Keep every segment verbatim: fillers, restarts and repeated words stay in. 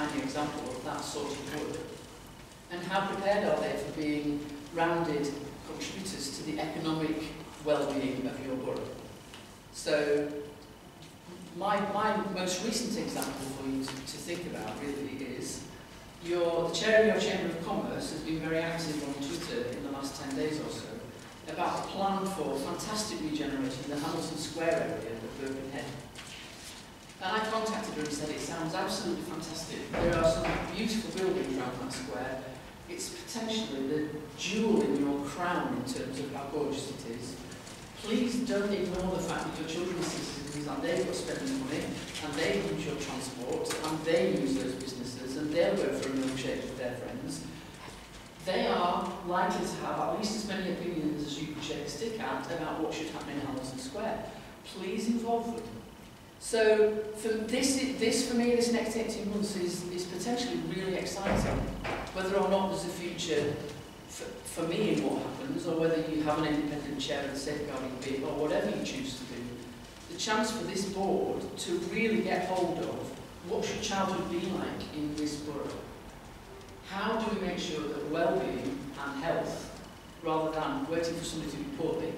shining example of that sort of work? And how prepared are they for being rounded contributors to the economic well-being of your borough? So, my, my most recent example for you to, to think about really is your, the chair of your Chamber of Commerce has been very active on Twitter in the last ten days or so about a plan for fantastic regeneration in the Hamilton Square area of Birkenhead. And I contacted her and said, it sounds absolutely fantastic. There are some beautiful buildings around that square. It's potentially the jewel in your crown in terms of how gorgeous it is. Please don't ignore the fact that your children are citizens and they've got spending money and they use your transport and they use those businesses and they'll go for a milkshake with their friends. They are likely to have at least as many opinions as you can shake a stick at about what should happen in Hamilton Square. Please involve them. So for this, this for me, this next eighteen months is, is potentially really exciting. Whether or not there's a future for, for me in what happens, or whether you have an independent chair of the safeguarding bit, or whatever you choose to do, the chance for this board to really get hold of what should childhood be like in this borough. How do we make sure that well-being and health, rather than waiting for somebody to be poorly,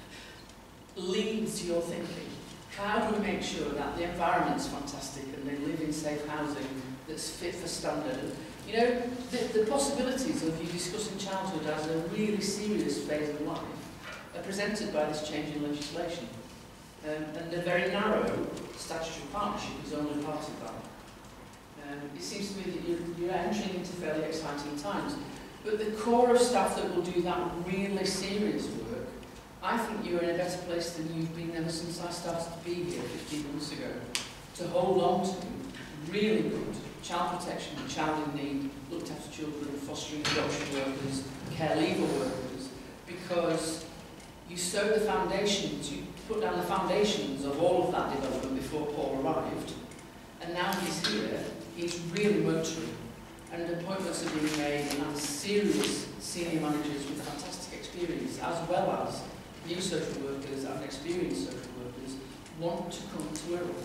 leads your thinking? How do we make sure that the environment's fantastic and they live in safe housing that's fit for standard? You know, the, the possibilities of you discussing childhood as a really serious phase of life are presented by this change in legislation. Um, and the very narrow statutory partnership is only part of that. Um, it seems to me that you're, you're entering into fairly exciting times. But the core of staff that will do that really serious work, I think you're in a better place than you've been ever since I started to be here fifteen months ago, to hold on to really good child protection, child in need, looked after children, fostering adoption workers, care leaver workers, because you sowed the foundations, you put down the foundations of all of that development before Paul arrived, and now he's here, he's really motoring, and appointments are being made, and serious senior managers with fantastic experience, as well as new social workers and experienced social workers, want to come to Wirral.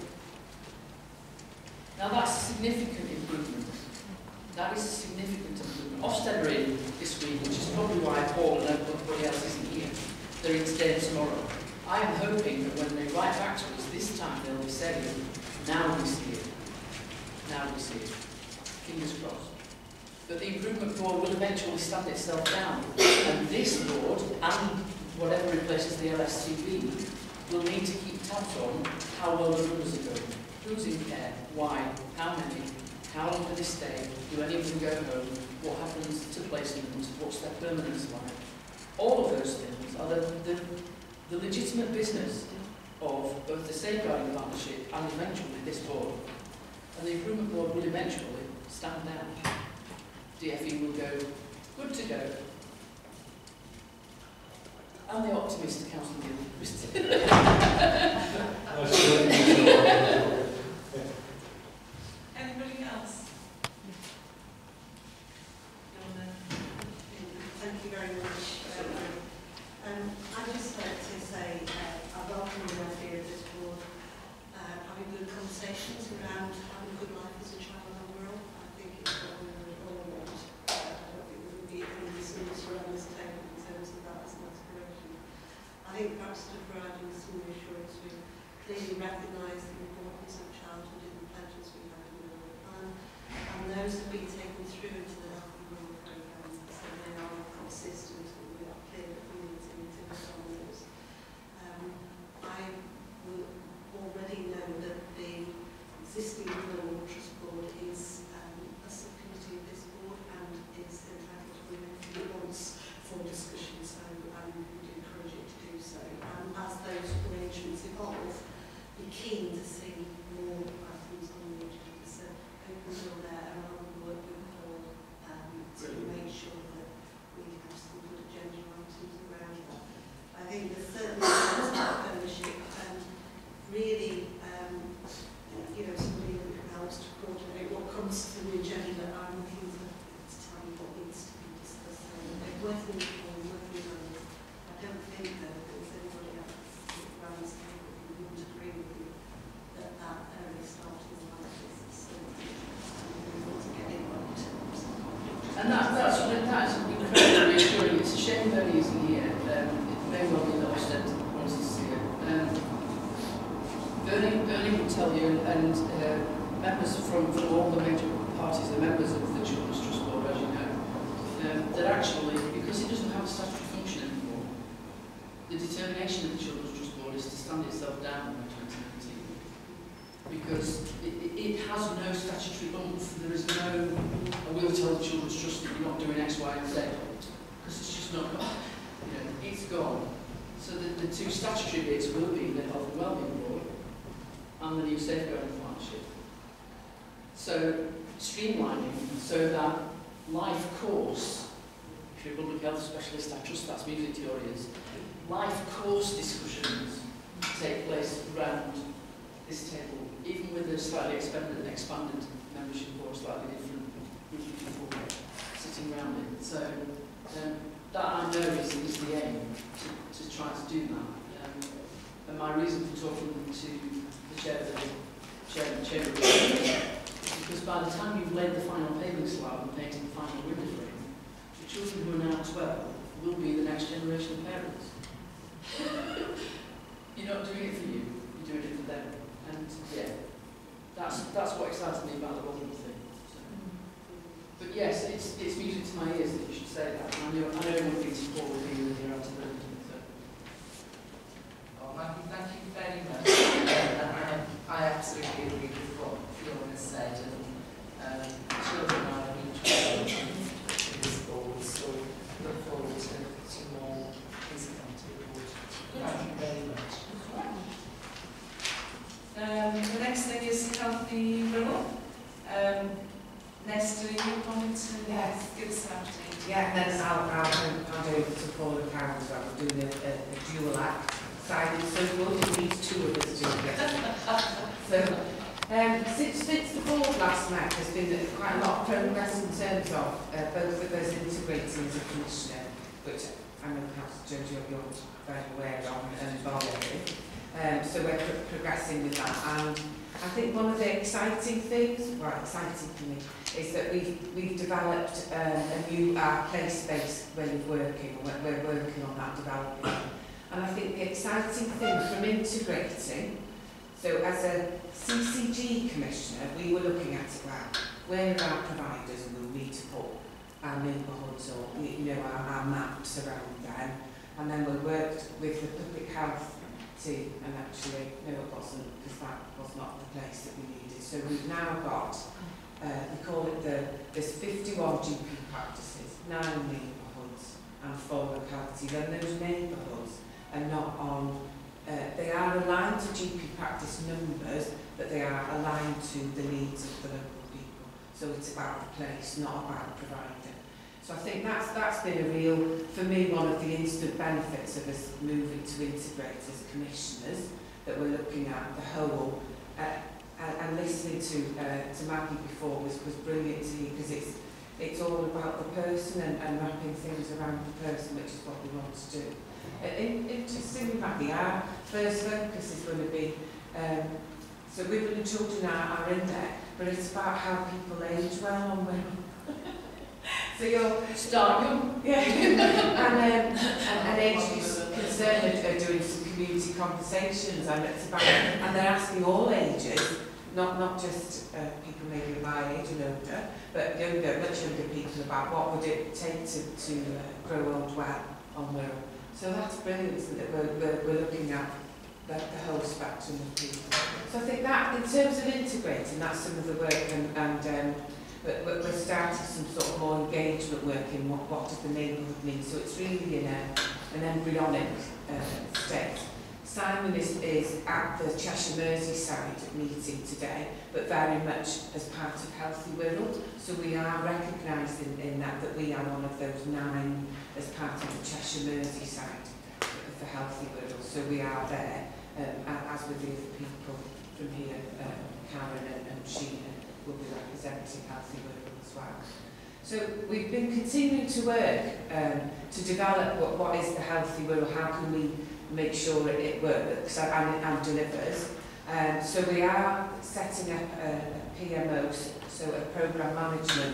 Now that's a significant improvement. That is a significant improvement. Ofsted are in this week, which is probably why Paul and everybody else isn't here. They're in today and tomorrow. I am hoping that when they write back to us this time, they'll be saying, now we see it. Now we see it. Fingers crossed. But the improvement board will eventually stand itself down. And this board, and whatever replaces the L S T B, will need to keep tabs on how well the numbers are going. Who's in care? Why? How many? How long do they stay? Do any of them go home? What happens to placements? What's their permanence like? All of those things are the, the, the legitimate business of both the Safeguarding Partnership and eventually this board. And the Improvement Board will eventually stand down. D F E will go, good to go. I'm the optimist, Councillor Gill. Anybody else? Thank you very much. Um, I'd just like to say uh, I welcome the idea of this board uh, having good conversations around having a good life as a child in the world. I think it's what we all want. Uh, I don't think there would be any dissonance around this table in terms of that as an aspiration. I think perhaps to providing some reassurance, we clearly recognise the importance of childhood in the pledges we have in the plan, and those have been taken through into the Healthy Rural programme, so they are consistent and we are clear that we need to improve on those. Um, I will already know that the existing Rural Trust Board is um, a subcommittee of this board and is entitled to remain once for discussion, so I would encourage it to do so. And as those arrangements evolve, be keen to see more items on the agenda. So open door there, and I will work with Paul um, to make sure that we have some good agenda items around that. I think the third one is ownership, and really, um, you know, somebody who helps to coordinate what comes to the agenda. I'm looking to, to tell you what needs to be discussed. So they're working with Paul, working with others. I don't think though that there's anybody else around this table who wouldn't agree with you that that early starting like this is something we want to that is incredibly reassuring. It's a shame Bernie isn't here. Um, it may well be that Ofsted wants to see it. Um, Bernie, Bernie will tell you, and uh, members from, from all the major parties, the members of the Children's Trust Board, as you know, um, that actually, because it doesn't have a statutory function anymore, the determination of the Children's Trust Board is to stand itself down by twenty nineteen. Because it, it, it has no statutory oomph. There is no, I will tell the Children's Trust that you're not doing X, Y, and Z, because it's just not, you know, it's gone. So the, the two statutory bits will be the Health and Wellbeing Board and the new Safeguarding Partnership. So streamlining so that life course, if you're a public health specialist, I trust that's music to your ears, life course discussions take place around this table, even with a slightly expanded, expanded membership or slightly different group of people sitting around it. So um, that I know is, is the aim, to, to try to do that. Um, and my reason for talking to the chair of the chair of the chamber is because by the time you've laid the final paving slab and painted the final window frame, the children who are now twelve will be the next generation of parents. You're not doing it for you, you're doing it for them. And yeah, that's that's what excites me about the whole thing. So. But yes, it's it's music to my ears that you should say that. And I know I know everyone thinks Paul will be with your antibiotic. So. Oh, Maggie, thank you very much. um, I, I absolutely agree with what Fiona said, and um, children are a huge part of this board, so look forward to, to more physical report. Thank you very much. Um, the next thing is Healthy Rural. Um, Nesta, you wanted to yes. give us an update? Yeah, and then I'll, I'll hand over to Paul and Karen as well. We're doing a, a, a dual act side, so we'll just need two of us doing it. So, um, since, since the board last night, there's been quite a lot of progress in terms of uh, both of us integrating as a commissioner, which I know perhaps Judge you're very aware of and involved with. Um, so we're pro progressing with that, and I think one of the exciting things, well, exciting for me, is that we've, we've developed um, a new uh, place-based way of working, or we're working on that developing. And I think the exciting thing from integrating, so as a C C G commissioner, we were looking at it, well, where are our providers, and we'll need to put our neighbourhoods or you know our, our maps around them, and then we worked with the public health team, and actually, no, it wasn't, because that was not the place that we needed. So we've now got, uh, we call it the, there's fifty-one G P practices, nine neighbourhoods, and four localities, and those neighbourhoods are not on, uh, they are aligned to G P practice numbers, but they are aligned to the needs of the local people. So it's about the place, not about the provider. So I think that's, that's been a real, for me, one of the instant benefits of us moving to integrate as commissioners, that we're looking at the whole, uh, and, and listening to uh, to Maggie before was, was brilliant to me, because it's, it's all about the person and, and wrapping things around the person, which is what we want to do. Uh, in, interestingly, Maggie, our first focus is going to be, um, so women and children are, are in there, but it's about how people age well and well. So you're start young, yeah, and um, and, and ages concerned are, are doing some community conversations, and it's about, and they're asking all ages, not not just uh, people maybe my age and older, but younger, much younger people, about what would it take to to uh, grow old well on Wirral. So that's brilliant, isn't it? We're we're, we're looking at the, the whole spectrum of people. So I think that in terms of integrating, that's some of the work, and and. Um, But we're starting some sort of more engagement work in what, what does the neighbourhood mean. So it's really in a, an embryonic uh, state. Simon is, is at the Cheshire Merseyside meeting today, but very much as part of Healthy Wirral. So we are recognising in that that we are one of those nine as part of the Cheshire Merseyside for Healthy Wirral. So we are there, um, as with the other people from here, um, Karen and, and Sheena, will be representing Healthy Wirral as well. So we've been continuing to work um, to develop what, what is the Healthy Wirral, how can we make sure that it works and, and delivers. Um, so we are setting up a, a P M O, so a programme management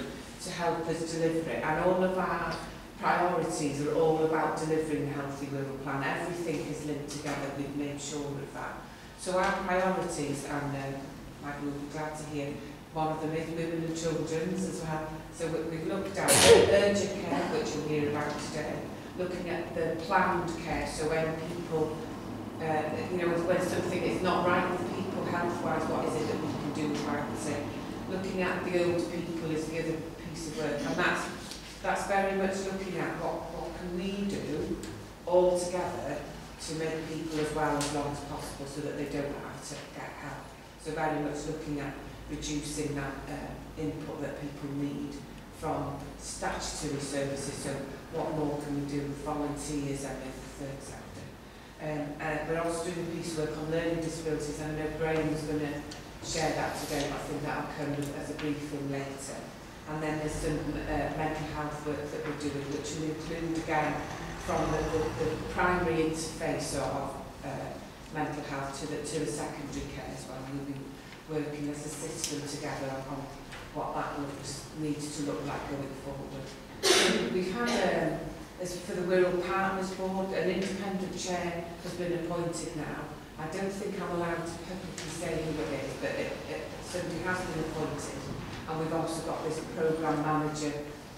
to help us deliver it. And all of our priorities are all about delivering the Healthy Rural Plan. Everything is linked together. We've made sure of that. So our priorities, and uh, Maggie will be glad to hear, one of them is women and children's as well. So we, we've looked at urgent care, which you'll hear about today, looking at the planned care, so when people, uh, you know, when something is not right with people health-wise, what is it that we can do about it? Looking at the old people is the other piece of work, and that's, that's very much looking at what, what can we do all together to make people as well as long as possible so that they don't have to get help. So very much looking at reducing that uh, input that people need from statutory services, so what more can we do with volunteers and in the third sector. Um, uh, we're also doing a piece of work on learning disabilities, and I know Graham's going to share that today, but I think that'll come as a briefing later. And then there's some uh, mental health work that we're doing, which will include, again, from the, the, the primary interface of uh, mental health to the, to the secondary care as well. We'll be working as a system together on what that looks, needs to look like going forward. We've had, um, as for the Wirral Partners Board, an independent chair has been appointed now. I don't think I'm allowed to publicly say who it is, but it, it, somebody has been appointed. And we've also got this programme manager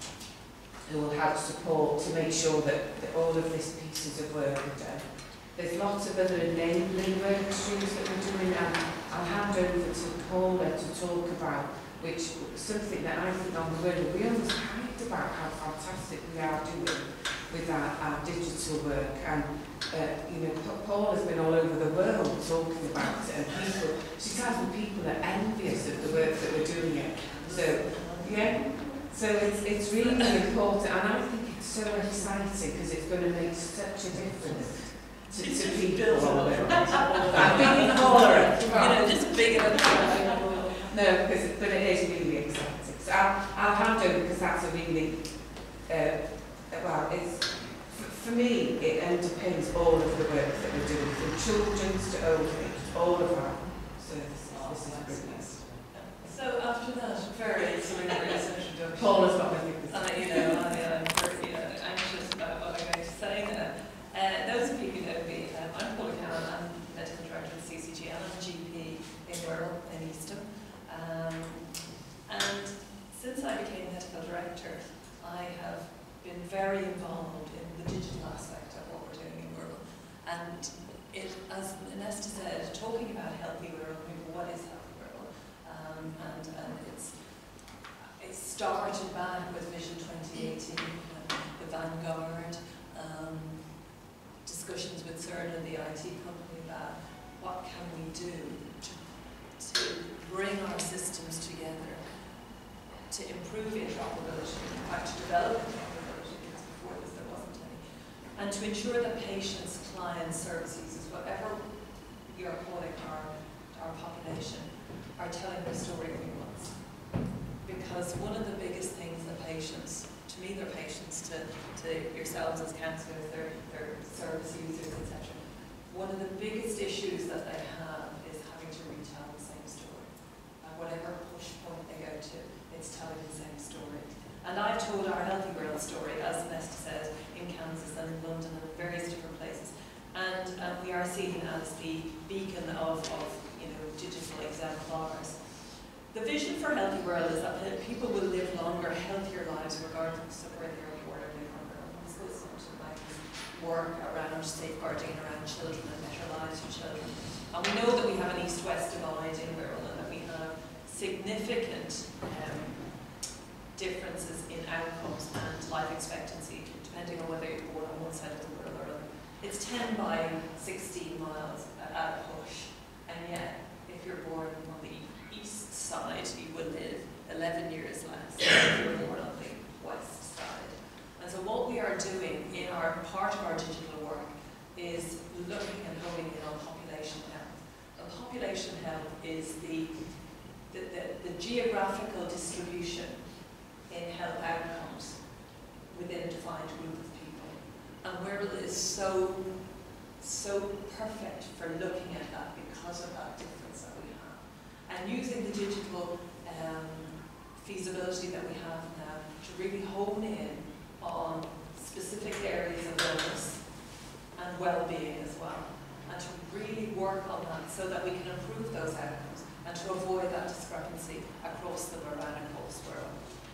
who will help support to make sure that, that all of these pieces of work are done. There's lots of other enabling work streams that we're doing, and I'll hand over to Paula to talk about, which something that I think on the Wirral, we always hyped about how fantastic we are doing with our, our digital work. And uh, you know, Paula's been all over the world talking about it, and people, she tells me people are envious of the work that we're doing it. So, yeah, so it's, it's really important, and I think it's so exciting because it's going to make such a difference to, to people all over. I'm being intolerant. You know, just big enough. No, because, but it is really exciting. So I'll, I'll hand over because that's a really, uh, well, it's, for me, it underpins all of the work that we're doing, from children's to old age, all of our services. Oh, this is brilliant. So after that very salubrious introduction, Paula's got nothing to say. uh, you know, I am pretty uh, anxious about what I'm going to say now. Uh, those of you who know me, um, I'm Paula Cowan, I'm Medical Director at C C G, and I'm a G P in Wirral in Eastham. Um, and since I became Medical Director, I have been very involved in the digital aspect of what we're doing in Wirral. And it, as Nesta said, talking about healthy Wirral, what is healthy Wirral? Um, and and it's, it started back with Vision twenty eighteen, um, the Vanguard, um, discussions with CERN and the I T company about what can we do to, to bring our systems together, to improve interoperability, in fact to develop interoperability, because before this there wasn't any, and to ensure that patients, clients, service users, whatever you're calling our, our population, are telling their story at once. Because one of the biggest things that patients, to me they're patients, to, to yourselves as counsellors, they're, they're service users, et cetera. One of the biggest issues that they have is having to retell the same story. At whatever push point they go to, it's telling the same story. And I've told our Healthy Wirral story, as Nesta said, in Kansas and in London and various different places. And um, we are seen as the beacon of, of you know, digital exemplars. The vision for Healthy Wirral is that people will live longer, healthier lives regardless of where they are born or live on their own. This goes into my work around safeguarding around children and better lives for children. And we know that we have an east-west divide in Wirral and that we have significant um, differences in outcomes and life expectancy depending on whether you're born on one side of the Wirral or another. It's ten by sixteen miles at a push, and yet if you're born on the east side, you will live eleven years less than if you're born on the west side. And so what we are doing in our part of our digital work is looking and honing in on population health. And population health is the, the, the, the geographical distribution in health outcomes within a defined group of people. And Wirral is so, so perfect for looking at that because of that difference that we have. And using the digital um, feasibility that we have now to really hone in on specific areas of wellness and well-being as well, and to really work on that so that we can improve those outcomes and to avoid that discrepancy across the Borough and across Wirral.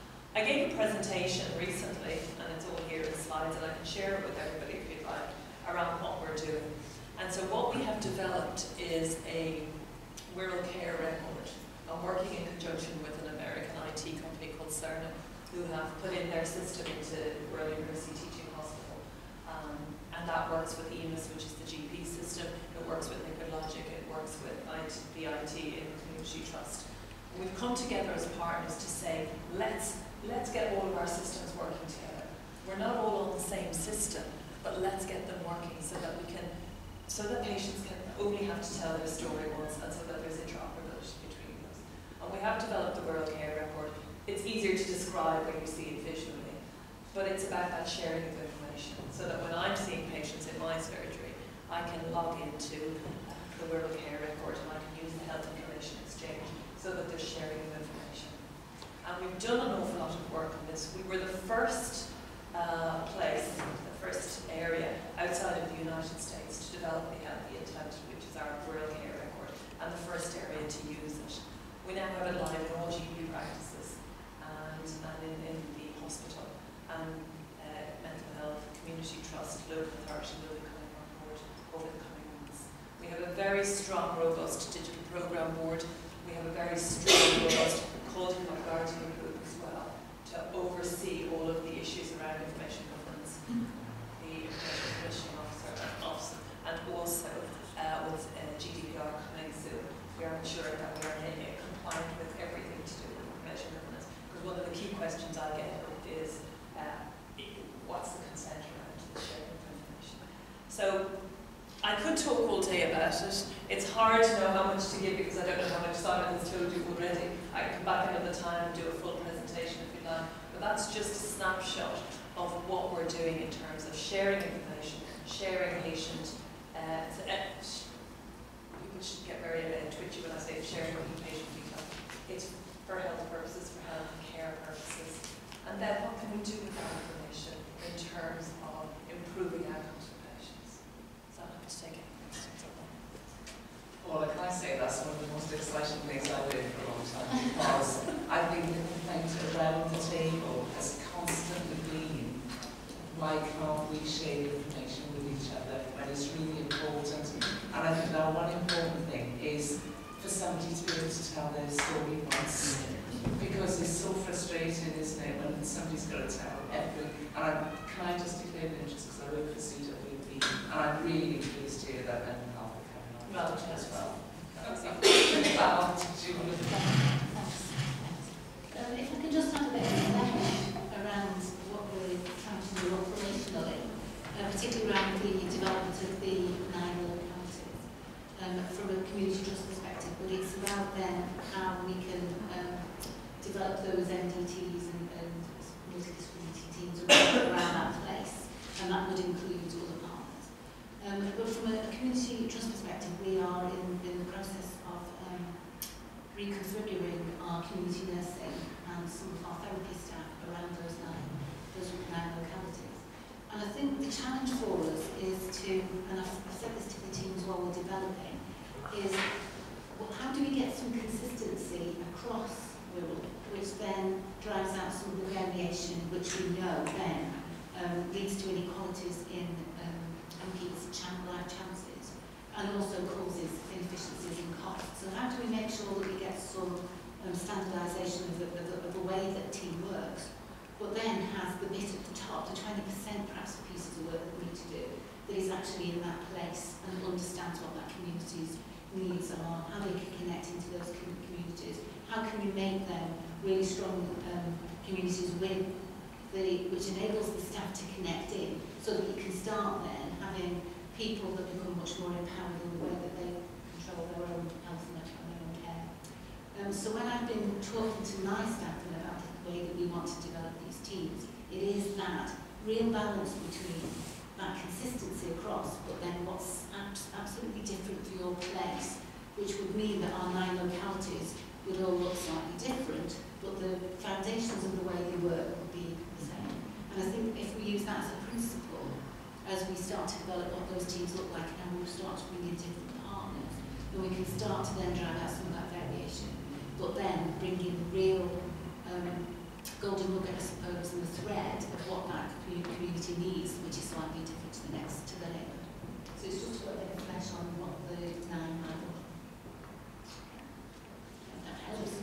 I gave a presentation recently, and it's all here in slides, and I can share it with everybody if you'd like, around what we're doing. And so what we have developed is a Wirral Care Record. I'm working in conjunction with an American I T company called Cerner, who have put in their system into Wirral University Teaching Hospital. Um, and that works with E M I S, which is the G P system. It works with Liquid Logic. It works with the I T in Community Trust. And we've come together as partners to say, let's, let's get all of our systems working together. We're not all on the same system, but let's get them working so that we can, so that patients can only have to tell their story once, and so that there's interoperability between those. And we have developed the Wirral Care Record. It's easier to describe when you see it visually, but it's about that sharing of information, so that when I'm seeing patients in my surgery, I can log into uh, the Wirral Care Record and I can use the Health Information Exchange so that there's sharing of information. And we've done an awful lot of work on this. We were the first uh, place, the first area outside of the United States to develop the Healthy Intent, which is our Wirral Care Record, and the first area to use it. We now have it live in all G P practices and, and in, in the hospital, and uh, mental health, community trust, local authority will be coming on board over the coming months. We have a very strong, robust digital programme board. We have a very strong, robust culture of guardian group as well to oversee all of the issues around information governance, the information commissioning officer and officer, and also uh, with uh, G D P R coming soon, we are ensuring that we are in a compliant with everything to do with information governance. Because one of the key questions I get is, uh, what's the consent around the sharing of information? So I could talk all day about it. It's hard to know how much to give because I don't know how much Simon has told you already. I can come back another time and do a full presentation if you'd like. But that's just a snapshot of what we're doing in terms of sharing information, sharing patient. Uh, so, uh, people should get very uh, twitchy when I say sharing patient detail. It's for health purposes, for health care purposes. And then what can we do with that information in terms of improving outcomes for patients? So I'll have to take any questions on that. Paula, can I say that's one of the most exciting things I've done for a long time, because I think the complaint around the table has constantly been, why can't we share information with each other when it's really important? And I think now one important thing is for somebody to be able to tell their story once, because it's so frustrating, isn't it, when somebody's got to tell every, and I, can I just declare an interest because I work for C W P, and I'm really pleased to hear that mental health are coming on Well, as well. That was Well, Julie. Um, if I can just have a bit of information around what we're trying to do operationally, uh, particularly around the development of the nine localities um, from a community trust perspective, but it's about then how we can um, develop those M D Ts and, and multidisciplinary teams around, around that place, and that would include other partners. Um, but from a, a community trust perspective, we are in, in the process of um, reconfiguring our community nursing and some of our therapy staff around those nine, those nine localities. And I think the challenge for us is to, and I've, I've said this to the teams while we're developing, is well, how do we get some consistency across Wirral, which then drives out some of the variation which we know then um, leads to inequalities in um, and keeps life chances, and also causes inefficiencies in costs. So how do we make sure that we get some um, standardisation of the, of, the, of the way that a team works, but then has the bit at the top, the twenty percent perhaps of pieces of work that we need to do, that is actually in that place and understands what that community's needs are, how they can connect into those com communities, how can we make them really strong um, communities with the, which enables the staff to connect in, so that we can start then having people that become much more empowered in the way that they control their own health and their own care. Um, so when I've been talking to my staff about the way that we want to develop these teams, it is that real balance between that consistency across, but then what's abs absolutely different for your place, which would mean that our nine localities would all look slightly different, but the foundations of the way they work would be the same. And I think if we use that as a principle, as we start to develop what those teams look like, and we'll start to bring in different partners, then we can start to then drive out some of that variation, but then bring in real um, golden nugget, I suppose, and the thread of what that community needs, which is slightly different to the next, to the neighbour. So it's just a little bit of flesh on what the nine might look like. That helps.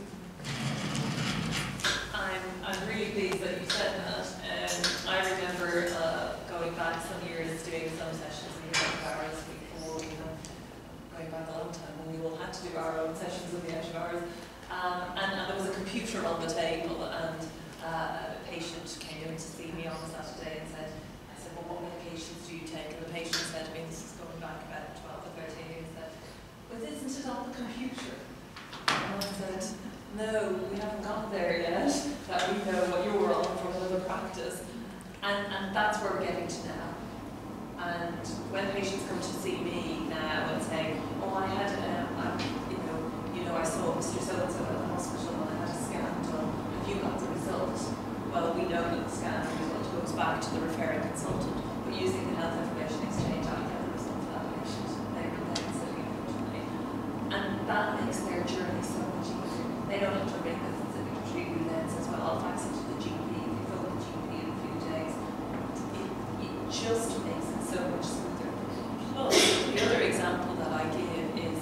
I'm, I'm really pleased that you said that. Um, I remember uh, going back some years doing some sessions in the out of hours before, you know, going back a long time when we all had to do our own sessions in the out of hours. Um, and, and there was a computer on the table, and uh, a patient came in to see me on a Saturday and said, I said, well, what medications do you take? And the patient said to me, this is going back about twelve or thirteen years, said, but isn't it on the computer? And I said, no, we haven't got there yet, that we know what you're on from another practice. And, and that's where we're getting to now. And when patients come to see me now and say, oh, I had, um, I, you know, you know, I saw Mister So-and-so at the hospital and I had a scan done. Have you got the result? Well, we know that the scan result goes back to the referring consultant, but using the health information exchange, I get the result for that patient. They're then sitting in front of me. And that makes their journey so much easier. They don't have to ring the specific treatment lens as well. I'll fax it to the G P, if you phone the G P in a few days. It, it just makes it so much smoother. Plus, the other example that I give is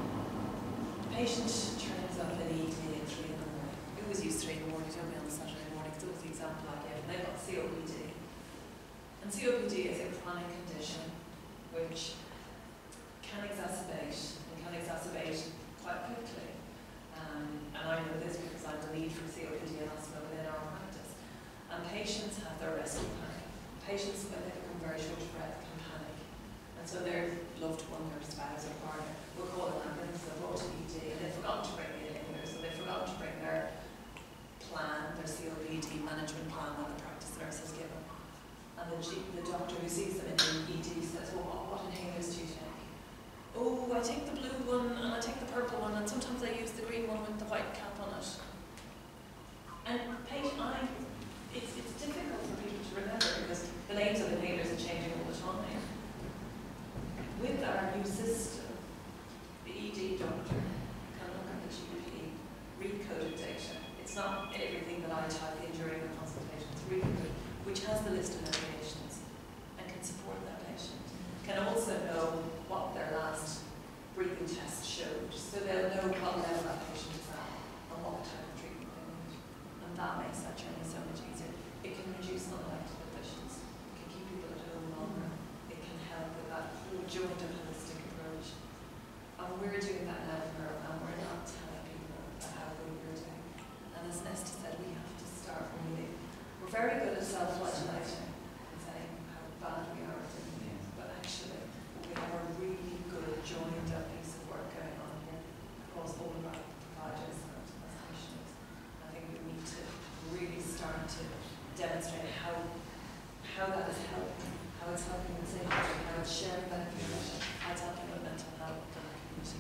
the patient turns up at E D at three in the morning. We always use three in the morning, don't we, on a Saturday morning, because it was the example I gave. And they've got C O P D. And C O P D is a chronic condition which can exacerbate, and can exacerbate quite quickly. Um, and I know this because I'm the lead for C O P D and asthma within our practice. And patients have their rescue panic. Patients, when they become very short of breath, can panic. And so their loved one, their spouse or partner, will call an ambulance, they'll go to E D, and they've forgotten to bring the inhaler, so they've forgotten to bring their plan, their C O P D management plan that the practice nurse has given. And the, G, the doctor who sees them in the E D says, well, what, what inhalers do you take? Oh, I take the blue one and I take the purple one, and sometimes I use the green one with the white cap on it. And patient, I, it's, it's difficult for people to remember because the names of the inhalers are changing all the time. With our new system, the E D doctor can look at the G P recoded data. It's not everything that I type in during the consultation, it's recoded, which has the list of medications and can support that patient. Can also know what their last breathing test showed, so they'll know what level that patient is at and what type of treatment they need. And that makes that journey so much easier. It can reduce unelected admissions, it can keep people at home longer, it can help with that whole joint and holistic approach. And we're doing that now for her, and we're not telling people about how good we're doing. And as Nesta said, we have to start really. We're very good at self-flagellation and saying how bad we are at doing things, but actually we have a really good joined up piece of work going on here across all of our providers and organisations. I think we need to really start to demonstrate how how that is helping, how it's helping with safety, how it's sharing that information, how it's helping with mental health and the community.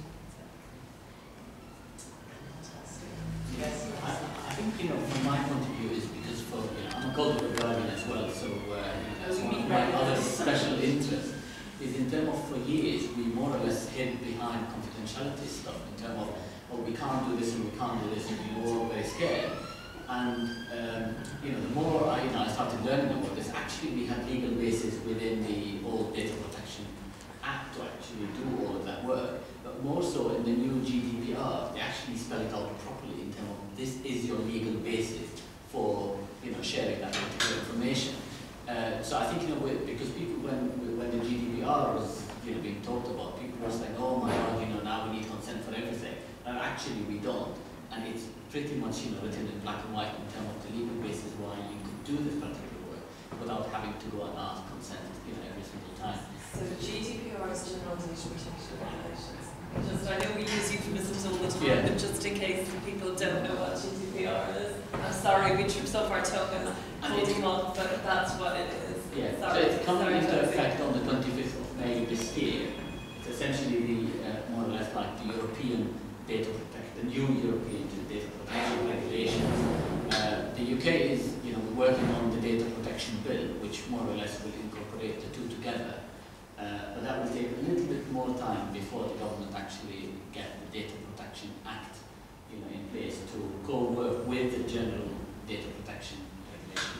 So, fantastic. Yes, I, I think, you know, from my point of view, is because for, you know, I'm a colleague of Guardian as well, so uh, that's one of my other special interests. Is in terms of for years we more or less hid behind confidentiality stuff in terms of, oh, we can't do this and we can't do this, and we were all very scared. And um, you know, the more I, you know, I started learning about this, actually we had legal basis within the old Data Protection Act to actually do all of that work. But more so in the new G D P R, they actually spell it out properly in terms of this is your legal basis for, you know, sharing that particular information. Uh, so I think, you know, because people, when when the G D P R was, you know, being talked about, people were saying, oh my God, you know, now we need consent for everything. And actually we don't. And it's pretty much, you know, written in black and white in terms of the legal basis why you could do this particular work without having to go and ask consent, you know, every single time. So G D P R is General Data Protection Regulations. Just, I know we use euphemisms all the time, Yeah. but just in case people don't know what G D P R is, I'm sorry, we tripped off our tongue and holding on, but that's what it is. Yeah, sorry. so it's coming sorry, into Josie. effect on the twenty-fifth of May this year. It's essentially the, uh, more or less like the European Data Protect, uh, the new European data protection regulation. Uh, the U K is, you know, working on the data protection bill, which more or less will incorporate the two together. Uh, but that will take a little bit more time before the government actually get the Data Protection Act, you know, in place to co-work with the general data protection regulation.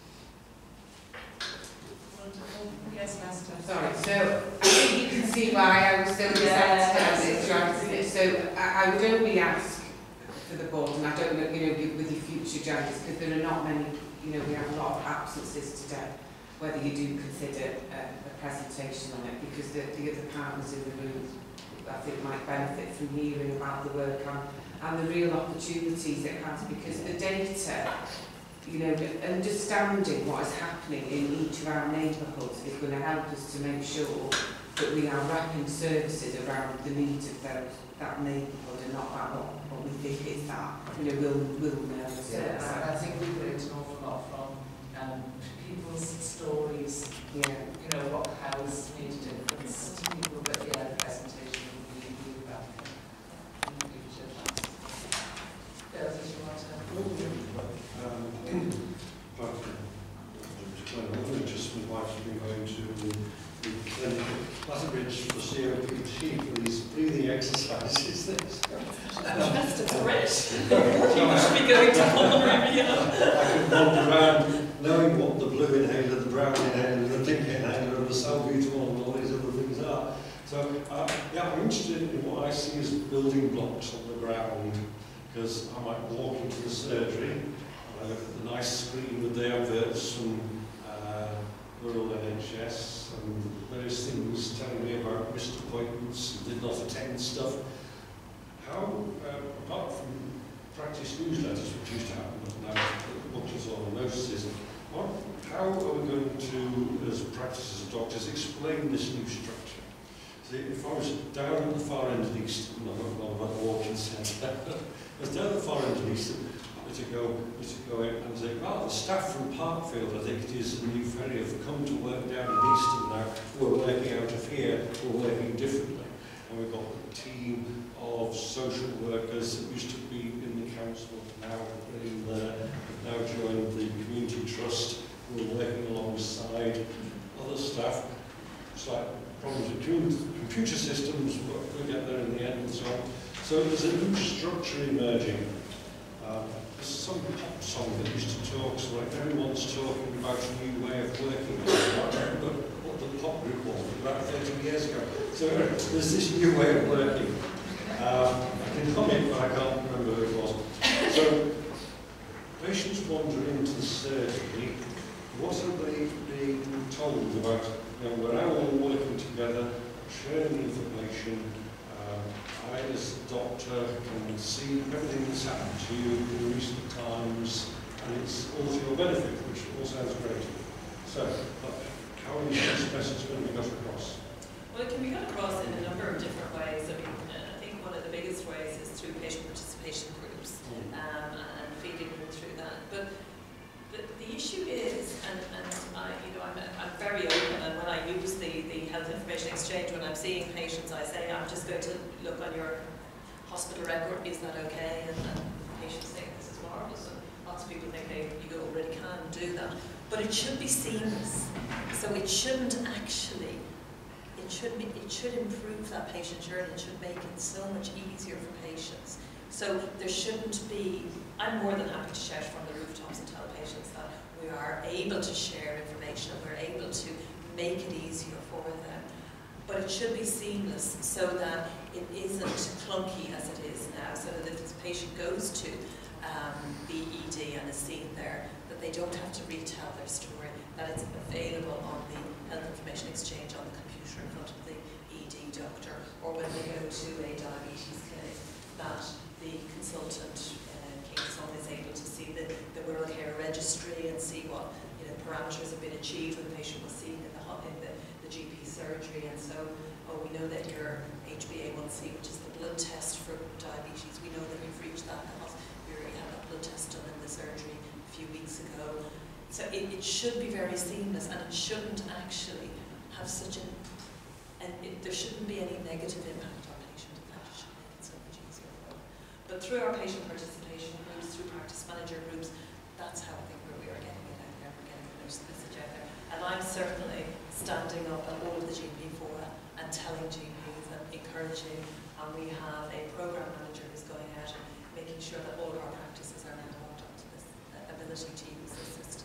Wonderful. Yes, Master. Sorry, so I think you can see why I was so excited about this, right? So I, I would only ask for the board, and I don't know, you know, with your future judges, because there are not many, you know, we have a lot of absences today, whether you do consider uh, a presentation on it, because the, the other partners in the room, I think, might benefit from hearing about the work on, and the real opportunities it has, because the data, you know, understanding what is happening in each of our neighbourhoods is going to help us to make sure that we are wrapping services around the needs of those, that neighbourhood, and not about what, what we think is that, you know, we'll, we'll know. So, Yeah, I, I think we've learned an awful lot from um, people's stories, yeah. you know, what house made a difference to people, but yeah, the presentation will be really welcome in the future. Bill, did you want to? Um, but I think just my wife's been going to the, the clinic at Clatterbridge for C O P D for these breathing exercises. That's great. You should be going to pulmonary rehab. I could wander around knowing what the blue inhaler, the brown inhaler, the pink inhaler, and the salbutamol and all these other things are. So, uh, yeah, I'm interested in what I see as building blocks on the ground, because I might walk into the surgery, and I look at the nice screen with the adverts from uh, rural N H S and various things telling me about missed appointments and did not attend stuff. How, uh, apart from practice newsletters, which used to happen, but now doctors on notices, what, how are we going to, as practices of doctors, explain this new structure? See, if I was down at the far end of Easton, I'm not about the walking centre, I was down at the far end of Easton, to go, to go in and say, well, the staff from Parkfield, I think it is, and New Ferry have come to work down in Easton now. We're working out of here, we're working differently. And we've got a team of social workers that used to be in the council, now in there, now joined the community trust. We're working alongside other staff. It's like problems with computer systems, but we'll get there in the end and so on. So there's a new structure emerging. Um, there's some pop song that used to talk, so like everyone's talking about a new way of working. I remember what the pop group was about thirty years ago. So there's this new way of working. Um, I can hum it, but I can't remember who it was. So patients wander into the surgery. What are they being told about? You know, we're now all working together, sharing information. Um, I, as a doctor, can see everything that's happened to you in recent times, and it's all to your benefit, which all sounds great. So, uh, how are this message going to be got across? Well, it can be got across in a number of different ways. I mean, I think one of the biggest ways is through patient participation groups, um, and feeding them through that. But the, the issue is, and, and I, you know, I'm, I'm very open, and when I use the, the health information exchange, when I'm seeing patients, I say, I'm just going to look on your hospital record, is that okay? And, and patients think this is marvellous, and lots of people think they, you already can do that. But it should be seamless, so it shouldn't actually, it should be, it should improve that patient journey, it should make it so much easier for patients. So there shouldn't be, I'm more than happy to shout from the rooftops and tell patients that we are able to share information, we're able to make it easier for them. But it should be seamless so that it isn't clunky as it is now, so that if this patient goes to um, the E D and is seen there, that they don't have to retell their story, that it's available on the health information exchange on the computer in front of the E D doctor, or when they go to a diabetes clinic, that the consultant, uh, Kingston, is able to see the, the World Care Registry and see what, you know, parameters have been achieved when the patient was seen in the, in the, the G P surgery. And so, oh, we know that your H b A one C, which is the blood test for diabetes, we know that you've reached that. You already had that blood test done in the surgery a few weeks ago. So it, it should be very seamless, and it shouldn't actually have such an, and it, there shouldn't be any negative impact on patient. In fact, it should make it so much easier for them. But through our patient participation groups, through practice manager groups, that's how I think we are getting it out there, we're getting the message out there. And I'm certainly standing up at all of the G P fora and telling G Ps and encouraging, and we have a programme manager who's going out and making sure that all of our practices are now hooked onto this uh, ability to use this system.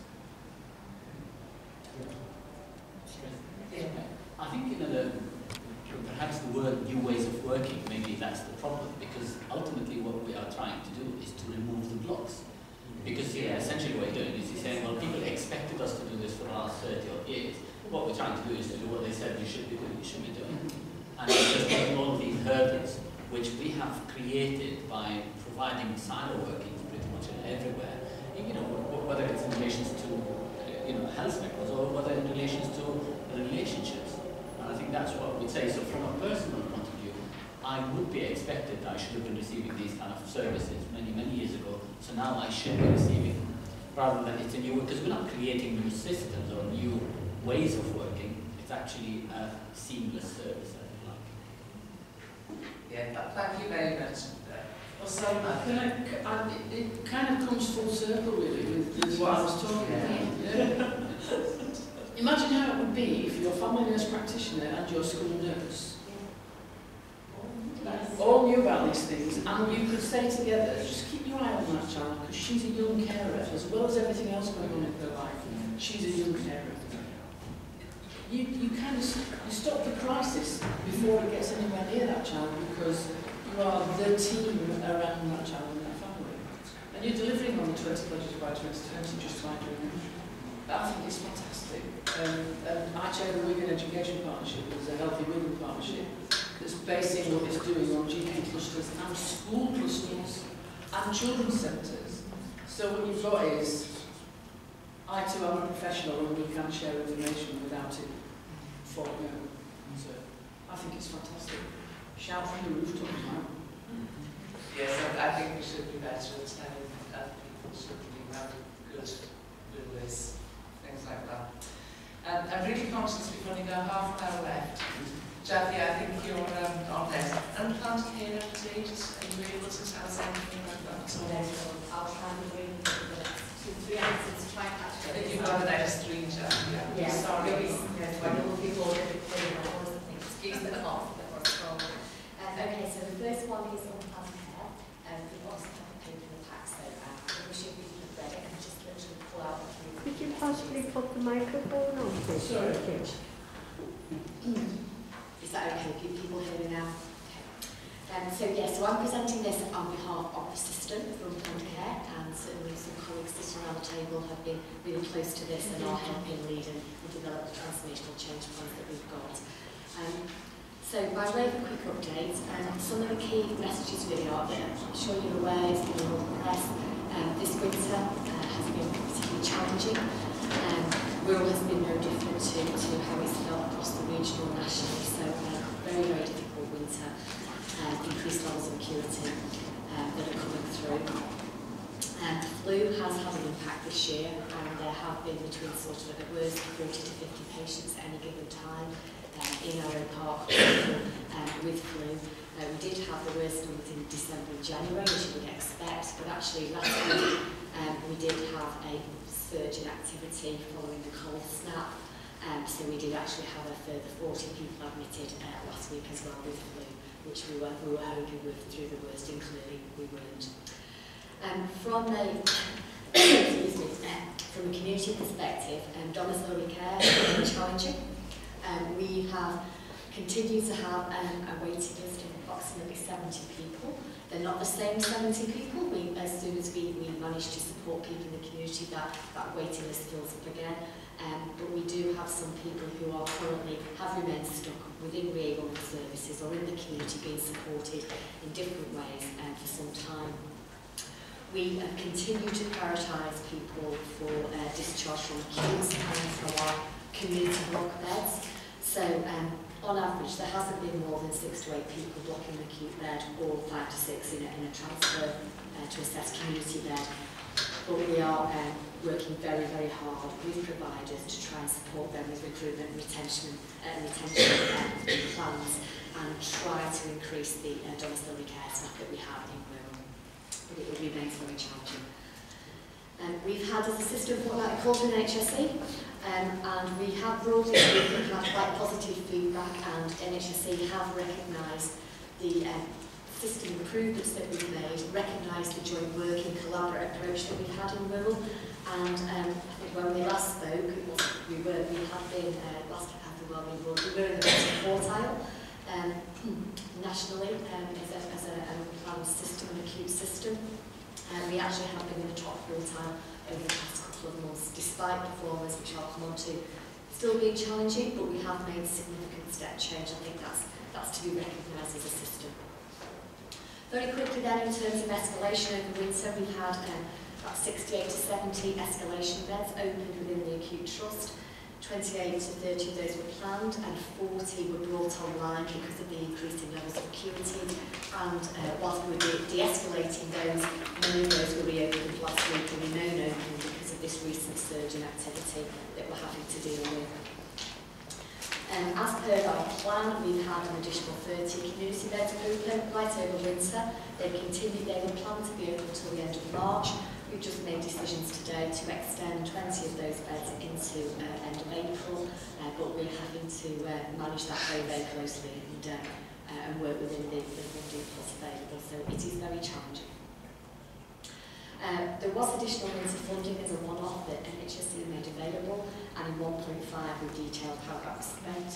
Yeah. I think, you know, the, perhaps the word new ways of working, maybe that's the problem, because ultimately what we are trying to do is to remove the blocks. Because, you know, essentially what you're doing is you're saying, well, people expected us to do this for the last thirty odd years. What we're trying to do is to do what they said you should be doing, you should be doing. And it's just getting all of these hurdles, which we have created by providing silo workings pretty much everywhere. You know, whether it's in relation to, you know, health records or whether in relation to relationships. And I think that's what we'd say. So from a personal point of view, I would be expected that I should have been receiving these kind of services many, many years ago. So now I should be receiving, rather than it's a new, because we're not creating new systems or new ways of working. It's actually a seamless service, I like. Yeah, th thank you very much. Well, so, can I, I, it, it kind of comes full circle really with, with what I was talking about. Yeah. Imagine how it would be if you're a family nurse practitioner and your school nurse all knew about these things, and you could say together, just keep your eye on that child because she's a young carer, as well as everything else going on in her life. She's a young carer. You, you kind of you stop the crisis before it gets anywhere near that child, because you are the team around that child and that family. And you're delivering on the twenty pledges by twenty twenty, just like doing it. I think it's fantastic. Um, and I chair the Wigan Education Partnership, which is a Healthy Wigan Partnership, that's basing what it's doing on G P clusters and school clusters and children's centres. So what you've got is, I too am a professional and we can share information without it falling out. So I think it's fantastic. Shout from the rooftops now. Yes, I, I think we should be better at telling uh, people should be have good, good lists, things like that. Um, I'm really conscious we've only got half an hour left. Jackie, I think you're um, on there. And plant care update, are you able to tell us anything about that? So I'll try and bring the next two, three answers to try and catch I think you've got the next three, Jackie. Yeah. Yeah, Sorry. Yes, I know people are excuse the cough that was wrong. Um, okay, so the first one is on plant care. Um, we've also have a paper in the pack, so um, we should be ready and just literally pull out a few. Could you possibly put the microphone on, please? Sorry. Is that okay? Can people hear me now? Okay. Um, so yes, so I'm presenting this on behalf of the system from Plant Care, and certainly some colleagues sitting around the table have been really close to this and are helping lead and develop the transformational change plans that we've got. Um, so by way of a quick update, um, some of the key messages really are that I'm sure you're aware is in all the press. Um, this winter uh, has been particularly challenging. Um, Wirral has been no different to, to how it's felt across the region or nationally, so uh, very, very difficult winter, uh, increased levels of acuity uh, that are coming through. Um, flu has had an impact this year, and there have been between sort of at worst forty to fifty patients at any given time uh, in our own park um, with flu. Uh, we did have the worst numbers in December and January, which you would expect, but actually last week um, we did have a surge in activity following the cold snap, um, so we did actually have a further forty people admitted uh, last week as well with flu, which we were, we were hoping we were through the worst, and clearly we weren't. Um, from a excuse me, uh, from a community perspective, um, domiciliary care is very challenging. Um, we have continued to have um, a waiting list of approximately seventy people. They're not the same seventy people. We, as soon as we, we manage to support people in the community, that, that waiting list fills up again. Um, but we do have some people who are currently, have remained stuck within Wirral services or in the community being supported in different ways um, for some time. We have continued to prioritise people for uh, discharge from acute and from our community block beds. So um, on average, there hasn't been more than six to eight people blocking an acute bed, or five to six in a, in a transfer uh, to assess community bed. But we are um, working very, very hard with providers to try and support them with recruitment and retention, uh, retention uh, plans, and try to increase the uh, domiciliary care staff that we have in Wirral. but it remains very challenging. Um, we've had as a system fortnightly calls in N H S E, um, and we have broadly speaking had quite positive feedback, and N H S E have recognised the um, system improvements that we've made, recognised the joint working collaborative approach that we've had in rural, and um, I think when we last spoke, it was, we were we have been uh, last time we were we were in the bottom quartile um, nationally um, as a as a, a planned system, an acute system. And we actually have been in the top quartile over the past couple of months, despite performance, which I'll come on to, still being challenging, but we have made significant step change. I think that's, that's to be recognised as a system. Very quickly then, in terms of escalation over winter, we've had um, about sixty-eight to seventy escalation beds opened within the acute trust. twenty-eight to thirty of those were planned, and forty were brought online because of the increasing levels of acuity. And uh, whilst we were de de-escalating those, many of those were reopened last week and remain open because of this recent surge in activity that we're having to deal with. Um, as per our plan, we've had an additional thirty community beds open right over winter. They continue, they were planned to be open until the end of March. We've just made decisions today to extend twenty of those beds into uh, end of April, uh, but we're having to uh, manage that very, very closely and, uh, uh, and work within the, the funding that's available, so it is very challenging. Uh, there was additional winter funding as a one-off that N H S E made available, and in one point five we detailed how that was spent.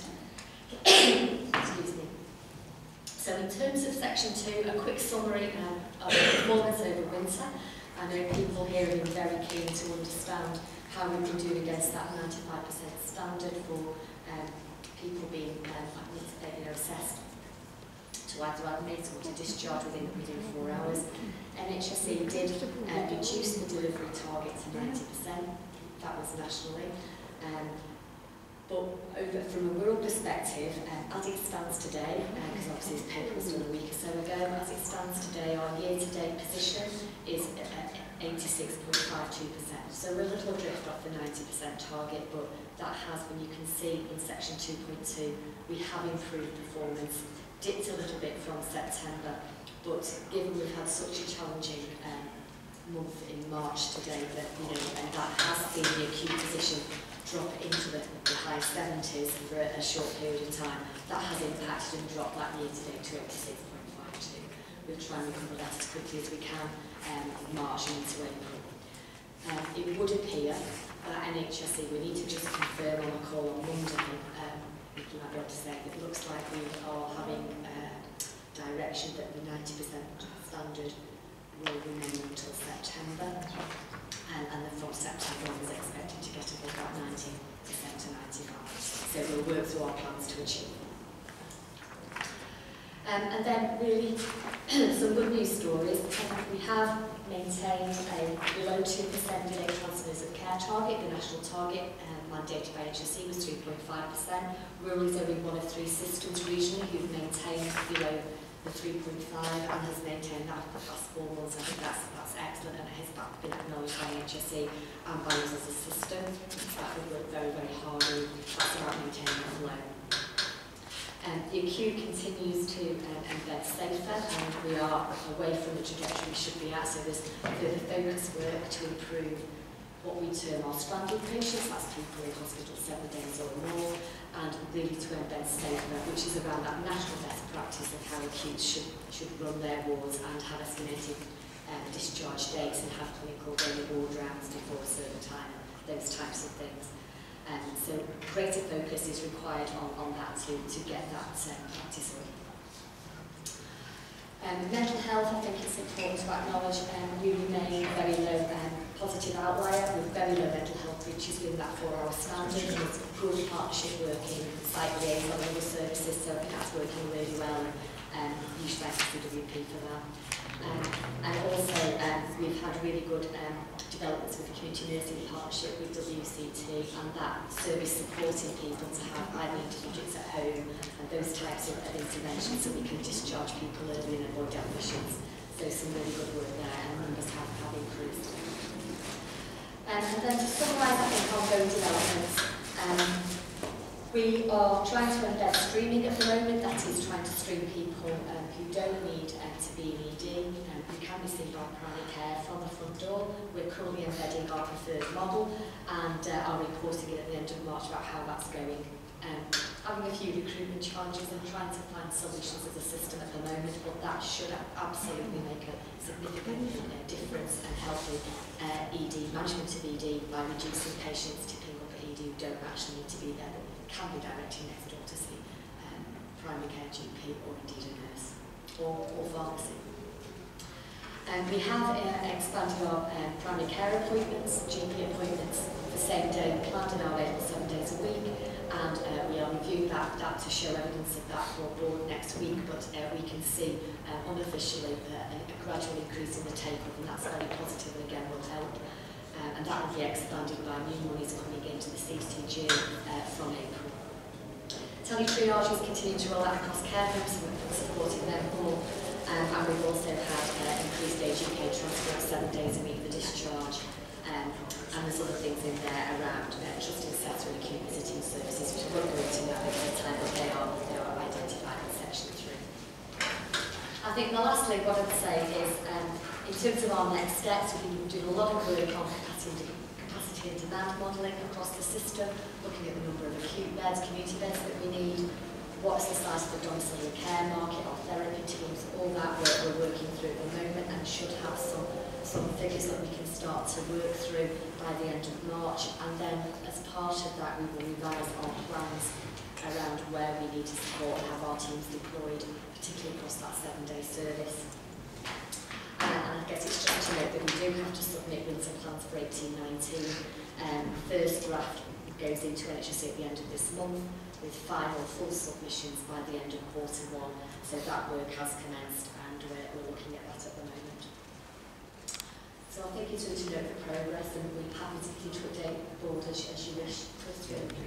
Excuse me. So in terms of section two, a quick summary um, of performance over winter. I know people here have been very keen to understand how we've been doing against that ninety-five percent standard for um, people being um, you know, assessed to either admit or to discharge within, within four hours. N H S E did uh, reduce the delivery target to ninety percent, that was nationally. Um, but over, from a rural perspective, um, as it stands today, because uh, obviously this paper was done a week or so ago, as it stands today, our year-to-date position is uh, eighty-six point five two percent. So we're a little adrift off the ninety percent target, but that has, when you can see in section two point two, we have improved performance, dipped a little bit from September, but given we've had such a challenging um, month in March today, that you know, and that has seen the acute position drop into the, the high seventies for a, a short period of time, that has impacted and dropped that year-to-date to eighty-six point five two. We'll try and recover that as quickly as we can um, in March and into April. Um, it would appear that N H S E, we need to just confirm on the call on Monday, um, if you might be able to say, it looks like we are having uh, direction that the ninety percent standard will remain until September. And, and then from September on is expected to get above that ninety percent to ninety-five. So we'll work through our plans to achieve. Um, and then really some good news stories. Um, we have maintained a below two percent delayed transfers of care target. The national target um, mandated by H S E was three point five percent. Rural is only one of three systems regionally who've maintained below the three point five and has maintained that for the past four months. I think that's, that's excellent, and it has been acknowledged by H S E and by us as a system. That we've worked very, very hard on. That's about maintaining it low. Um, the acute continues to um, embed safer, and we are away from the trajectory we should be at, so there's further focused work to improve what we term our stranded patients, that's people in hospital seven days or more, and really to embed safer, which is around that national best practice of how acutes should, should run their wards and have estimated um, discharge dates and have clinical daily ward rounds before a certain time, those types of things. Um, so greater focus is required on, on that to, to get that um, practice on. Um, mental health, I think it's important to acknowledge, um, we remain a very low um, positive outlier with very low mental health breaches within that four-hour standard. There's good partnership working, site liaison, and other services, so I think that's working really well, and um, usually I C W P for that. Um, and also, um, we've had really good um, developments with the community nursing partnership with W C T, and that service supporting people to have either intermediates at home and those types of, of interventions so we can discharge people early and avoid admissions. So some really good work there, and numbers have, have improved. Um, and then to summarise, I think, ongoing developments, um, We are trying to embed streaming at the moment, that is trying to stream people um, who don't need um, to be in E D, um, who can be seen by primary care from the front door. We're currently embedding our preferred model and uh, are reporting it at the end of March about how that's going. Um, having a few recruitment challenges and trying to find solutions as a system at the moment, but that should absolutely make a significant uh, difference and help with uh, E D, management of E D by reducing patients tipping up at E D who don't actually need to be there, but can be directed next door to see um, primary care G P or indeed a nurse or, or pharmacy. Um, we have uh, expanded our um, primary care appointments, G P appointments, the same day planned and available seven days a week, and uh, we are reviewing that, that to show evidence of that for board next week, but uh, we can see uh, unofficially uh, a, a gradual increase in the take-up, and that's very positive and again will help. Uh, and that will be expanded by new monies coming into the C C G uh, from April. Tele-triage is continuing to roll out across care homes, and we're supporting them more. Um, and we've also had uh, increased age U K transport seven days a week for discharge. Um, and there's other things in there around uh, trusted assessor and acute visiting services, which I won't go into now because of time, but they are, they are identified in section three. I think the last thing what I'd say is, um, in terms of our next steps, we've been doing a lot of work on capacity, capacity and demand modelling across the system, looking at the number of acute beds, community beds that we need, what's the size of the domiciliary care market, our therapy teams, all that work we're working through at the moment and should have some, some figures that we can start to work through by the end of March. And then as part of that, we will revise our plans around where we need to support and have our teams deployed, particularly across that seven-day service. Uh, and I guess it's just to note that we do have to submit winter plans for eighteen nineteen. Um, first draft goes into N H S at the end of this month, with final full submissions by the end of quarter one. So that work has commenced and we're, we're looking at that at the moment. So I think it's good to note the progress, and we're happy to continue to update the board as, as you wish for us to.